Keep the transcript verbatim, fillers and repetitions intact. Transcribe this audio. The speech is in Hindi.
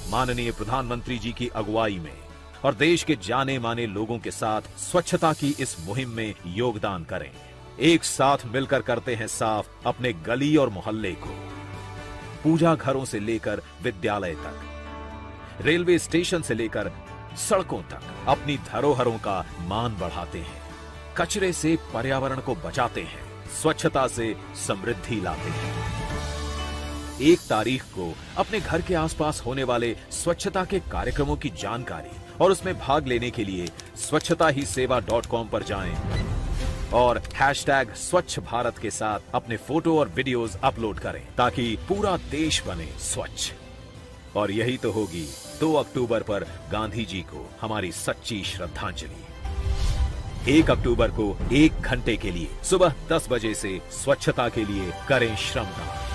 माननीय प्रधानमंत्री जी की अगुवाई में और देश के जाने माने लोगों के साथ स्वच्छता की इस मुहिम में योगदान करें। एक साथ मिलकर करते हैं साफ अपने गली और मोहल्ले को। पूजा घरों से लेकर विद्यालय तक, रेलवे स्टेशन से लेकर सड़कों तक अपनी धरोहरों का मान बढ़ाते हैं। कचरे से पर्यावरण को बचाते हैं, स्वच्छता से समृद्धि लाते हैं। एक तारीख को अपने घर के आसपास होने वाले स्वच्छता के कार्यक्रमों की जानकारी और उसमें भाग लेने के लिए स्वच्छता ही सेवा डॉट कॉम पर जाएं और हैशटैग स्वच्छ भारत के साथ अपने फोटो और वीडियोस अपलोड करें ताकि पूरा देश बने स्वच्छ। और यही तो होगी दो अक्टूबर पर गांधी जी को हमारी सच्ची श्रद्धांजलि। एक अक्टूबर को एक घंटे के लिए सुबह दस बजे से स्वच्छता के लिए करें श्रमदान।